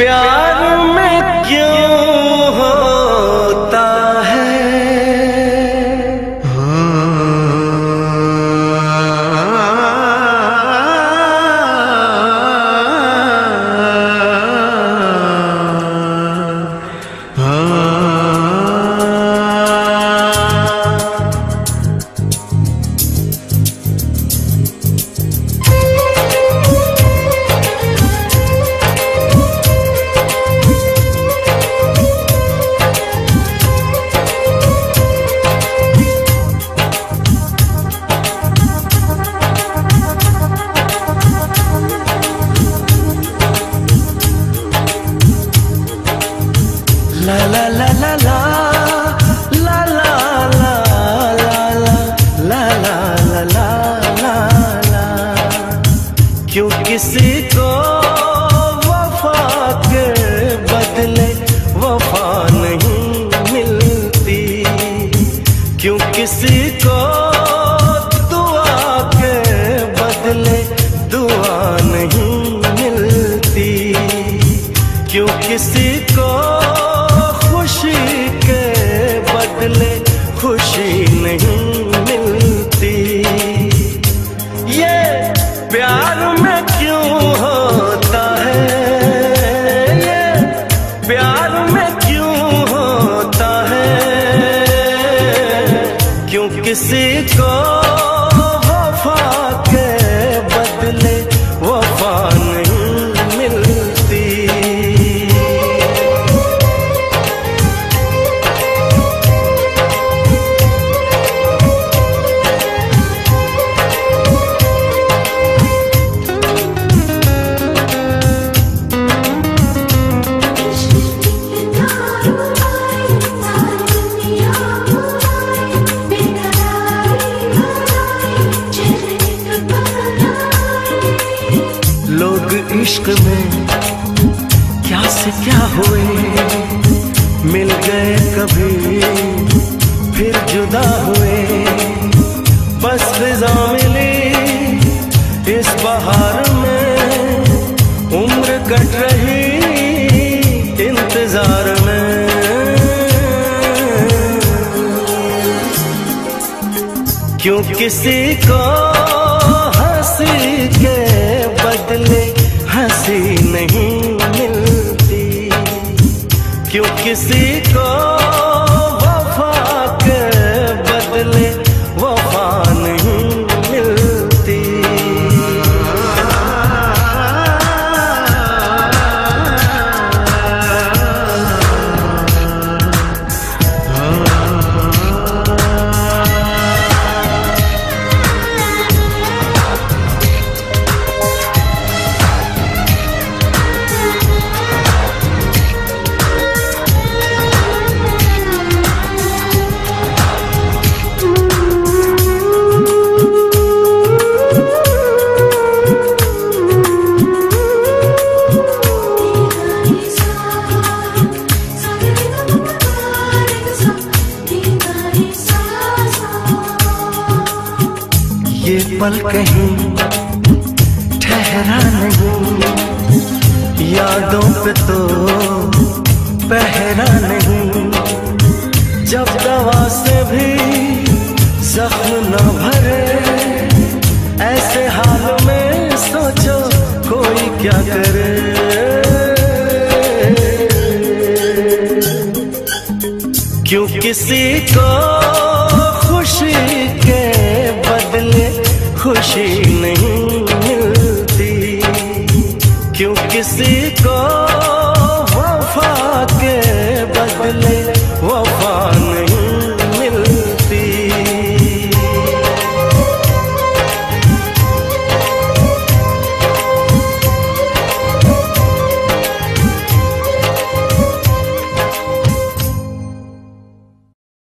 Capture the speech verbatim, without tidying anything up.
प्यार में क्यों होता है ला ला ला ला ला ला ला ला ला ला ला ला ला ला क्यों किसी को वफा के बदले वफा नहीं मिलती, क्यों किसी को दुआ के बदले दुआ नहीं मिलती, क्यों किसी को खुशी के बदले खुशी नहीं मिलती। ये प्यार में क्यों होता है, ये प्यार में क्यों होता है, क्यों किसी को वफा के बदले वफा नहीं मिलती। लोग इश्क में क्या से क्या हुए, मिल गए कभी फिर जुदा हुए, बस फिजा मिली इस बहार में, उम्र कट रही इंतजार में। क्यों किसी को हंसी के बदले हंसी नहीं मिलती, क्यों किसी को वफा के बदले वफा नहीं मिलती। ये पल कहीं ठहरा नहीं, यादों पे तो पहरा नहीं, जब दवा से भी जख्म न भरे, ऐसे हाल में सोचो कोई क्या करे। क्यों किसी को खुशी के बदले खुशी नहीं मिलती, क्यों किसी